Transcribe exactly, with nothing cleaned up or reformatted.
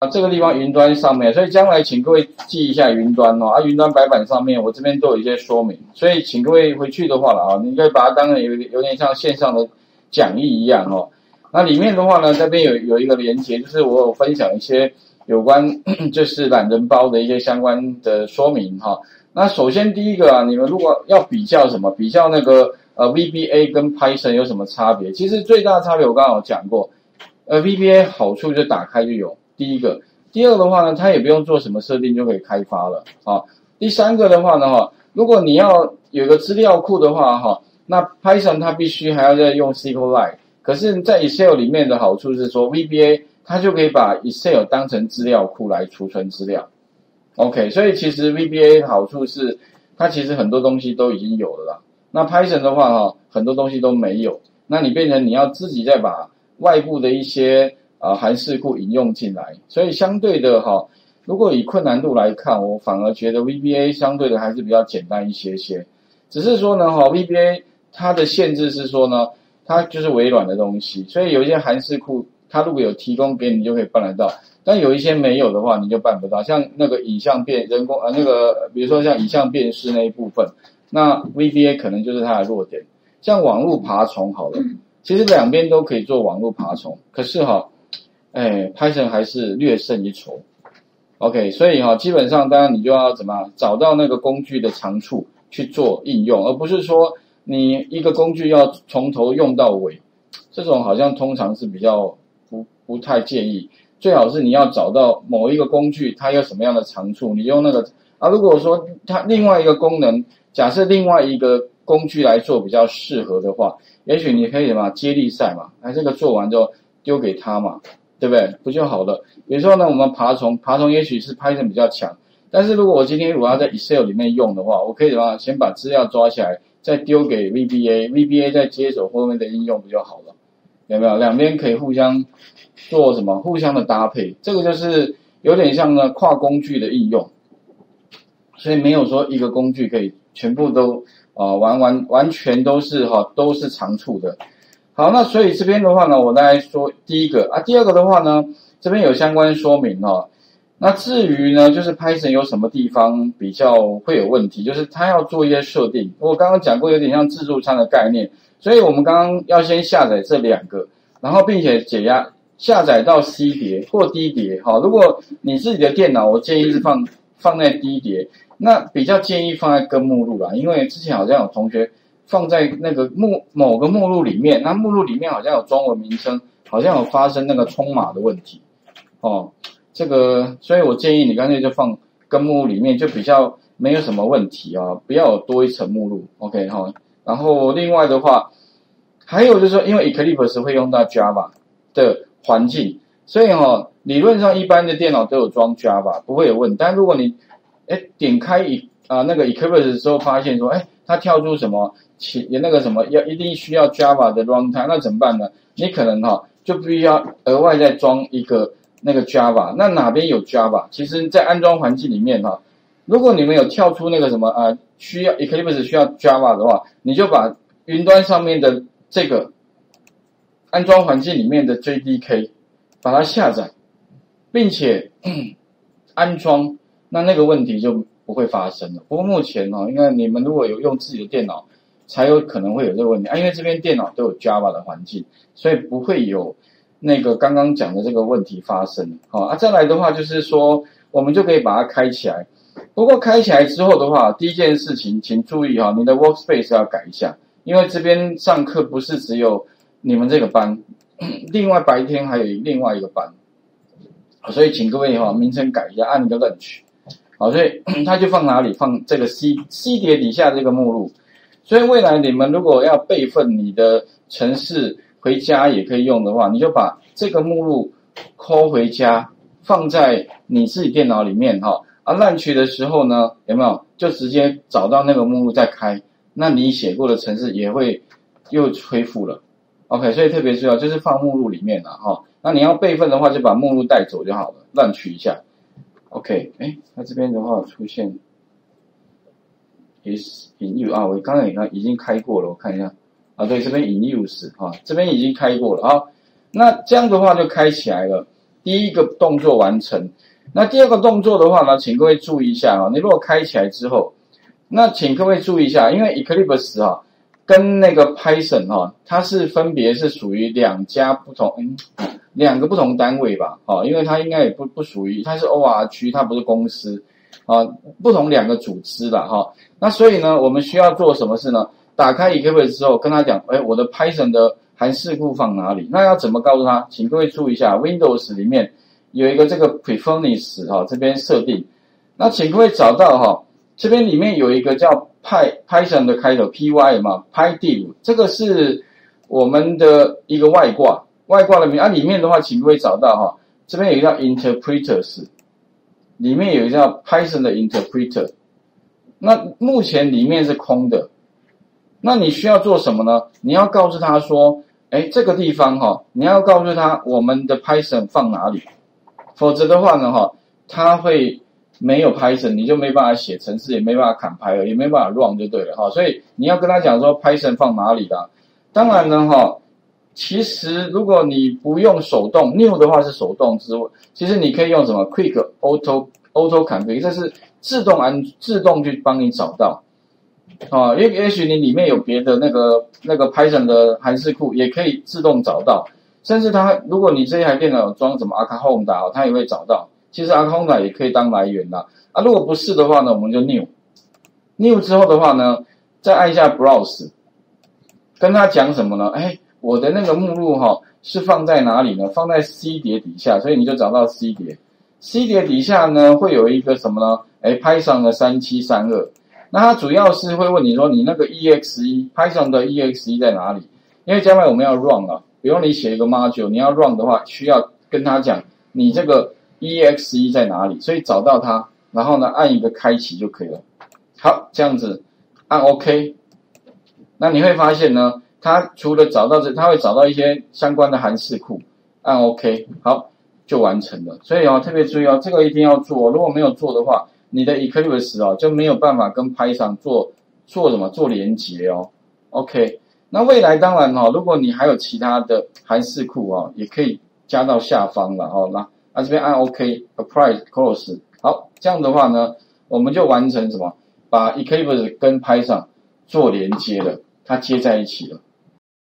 啊，这个地方云端上面，所以将来请各位记一下云端哦。啊，云端白板上面我这边都有一些说明，所以请各位回去的话了啊，你可以把它当成有有点像线上的讲义一样哦。那里面的话呢，这边有有一个连结，就是我有分享一些有关就是懒人包的一些相关的说明哈。那首先第一个啊，你们如果要比较什么，比较那个呃 V B A 跟 Python 有什么差别？其实最大的差别我刚刚有讲过，呃 V B A 好处就打开就有。第一个，第二个的话呢，它也不用做什么设定就可以开发了啊。第三个的话呢，哈，如果你要有个资料库的话，哈，那 Python 它必须还要再用 SQLite， 可是，在 Excel 里面的好处是说 V B A 它就可以把 Excel 当成资料库来储存资料。OK， 所以其实 V B A 的好处是它其实很多东西都已经有了啦。那 Python 的话，哈，很多东西都没有，那你变成你要自己再把外部的一些啊，函式库引用进来，所以相对的哈，如果以困难度来看，我反而觉得 V B A 相对的还是比较简单一些些。只是说呢哈 ，V B A 它的限制是说呢，它就是微软的东西，所以有一些函式库，它如果有提供给你，就可以办得到。但有一些没有的话，你就办不到。像那个影像辨人工呃那个，比如说像影像辨识那一部分，那 V B A 可能就是它的弱点。像网络爬虫好了，其实两边都可以做网络爬虫，可是哈。哎 ，Python 还是略胜一筹 ，OK， 所以哈，基本上当然你就要怎么找到那个工具的长处去做应用，而不是说你一个工具要从头用到尾，这种好像通常是比较不不太建议。最好是你要找到某一个工具它有什么样的长处，你用那个啊。如果说它另外一个功能，假设另外一个工具来做比较适合的话，也许你可以什么接力赛嘛，哎，这个做完之后丢给他嘛。对不对？不就好了？有时候呢，我们爬虫，爬虫也许是 Python 比较强，但是如果我今天我要在 Excel 里面用的话，我可以怎么样？先把资料抓起来，再丢给 V B A，V B A 再接手后面的应用不就好了？有没有？两边可以互相做什么？互相的搭配，这个就是有点像呢跨工具的应用，所以没有说一个工具可以全部都啊、呃、完完完全都是哈、哦、都是长处的。好，那所以这边的话呢，我大概说第一个啊，第二个的话呢，这边有相关说明哦。那至于呢，就是 Python 有什么地方比较会有问题，就是它要做一些设定。我刚刚讲过，有点像自助餐的概念，所以我们刚刚要先下载这两个，然后并且解压下载到 C 碟或 D 碟。好，如果你自己的电脑，我建议是放放在 D 碟，那比较建议放在根目录啦，因为之前好像有同学。放在那个目某个目录里面，那目录里面好像有中文名称，好像有发生那个冲码的问题，哦，这个，所以我建议你干脆就放根目录里面，就比较没有什么问题啊，不要有多一层目录 ，OK 哈、哦。然后另外的话，还有就是说，因为 Eclipse 会用到 Java 的环境，所以哈、哦，理论上一般的电脑都有装 Java， 不会有问题。但如果你哎点开一啊、呃、那个 Eclipse 的时候，发现说，哎，它跳出什么？其那个什么要一定需要 Java 的 runtime， 那怎么办呢？你可能哈、哦、就必须要额外再装一个那个 Java， 那哪边有 Java？ 其实，在安装环境里面哈、哦，如果你们有跳出那个什么啊、呃、需要 Eclipse 需要 Java 的话，你就把云端上面的这个安装环境里面的 J D K 把它下载，并且安装，那那个问题就不会发生了。不过目前哦，因为你们如果有用自己的电脑，才有可能会有这个问题啊，因为这边电脑都有 Java 的环境，所以不会有那个刚刚讲的这个问题发生。好啊，再来的话就是说，我们就可以把它开起来。不过开起来之后的话，第一件事情请注意哈，你的 workspace 要改一下，因为这边上课不是只有你们这个班，另外白天还有另外一个班，所以请各位哈名称改一下，按你的 lunch。好，所以它就放哪里？放这个 C C 碟底下这个目录。所以未来你们如果要备份你的程式回家也可以用的话，你就把这个目录抠回家，放在你自己电脑里面哈。啊，烂取的时候呢，有没有就直接找到那个目录再开，那你写过的程式也会又恢复了。OK， 所以特别重要就是放目录里面了哈。那你要备份的话，就把目录带走就好了，烂取一下。OK， 哎，那这边的话出现。is in use 啊，我刚才已经开过了，我看一下啊，对，这边 in use 啊，这边已经开过了啊。那这样的话就开起来了。 第一个动作完成。那第二个动作的话呢，请各位注意一下啊，你如果开起来之后，那请各位注意一下，因为 Eclipse 啊跟那个 Python 哈，它是分别是属于两家不同，嗯，两个不同单位吧，啊，因为它应该也不不属于，它是 O R 区，它不是公司，啊，不同两个组织啦，哈。那所以呢，我们需要做什么事呢？打开 Eclipse 之后，跟他讲，哎，我的 Python 的函式库放哪里？那要怎么告诉他？请各位注意一下 ，Windows 里面有一个这个 Preferences 哈，这边设定，那请各位找到哈，这边里面有一个叫 Py Python 的开头 Py 嘛 ，PyDiv， 这个是我们的一个外挂，外挂的名啊，里面的话，请各位找到哈，这边有一个叫 Interpreters， 里面有一个叫 Python 的 Interpreter， 那目前里面是空的。那你需要做什么呢？你要告诉他说，哎，这个地方哈，你要告诉他我们的 Python 放哪里，否则的话呢哈，他会没有 Python， 你就没办法写程式，也没办法compile，也没办法 run 就对了哈。所以你要跟他讲说 Python 放哪里的。当然呢哈，其实如果你不用手动 ，new 的话是手动之外，其实你可以用什么 Quick Auto Auto Config， 这是自动安自动去帮你找到。啊，因为也许你里面有别的那个那个 Python 的函式库，也可以自动找到。甚至它，如果你这一台电脑有装什么 Anaconda， 它也会找到。其实 Anaconda 也可以当来源啦。啊，如果不是的话呢，我们就 new。new 之后的话呢，再按一下 Browse， 跟他讲什么呢？哎，我的那个目录哈、哦、是放在哪里呢？放在 C 碟底下，所以你就找到 C 碟。C 碟底下呢会有一个什么呢？哎 ，Python 的三七三二。那它主要是会问你说，你那个 E X E Python 的 E X E 在哪里？因为将来我们要 run 啊，比如你写一个 module， 你要 run 的话，需要跟他讲你这个 E X E 在哪里，所以找到它，然后呢按一个开启就可以了。好，这样子按 OK， 那你会发现呢，它除了找到这，它会找到一些相关的函式库，按 OK， 好，就完成了。所以哦，特别注意哦，这个一定要做，如果没有做的话，你的 Eclipse 哦就没有办法跟 Python 做做什么做连结哦。OK， 那未来当然哈、哦，如果你还有其他的函式库啊、哦，也可以加到下方了哦。那那这边按 OK，Apply Close， 好，这样的话呢，我们就完成什么？把 Eclipse 跟 Python 做连接了，它接在一起了。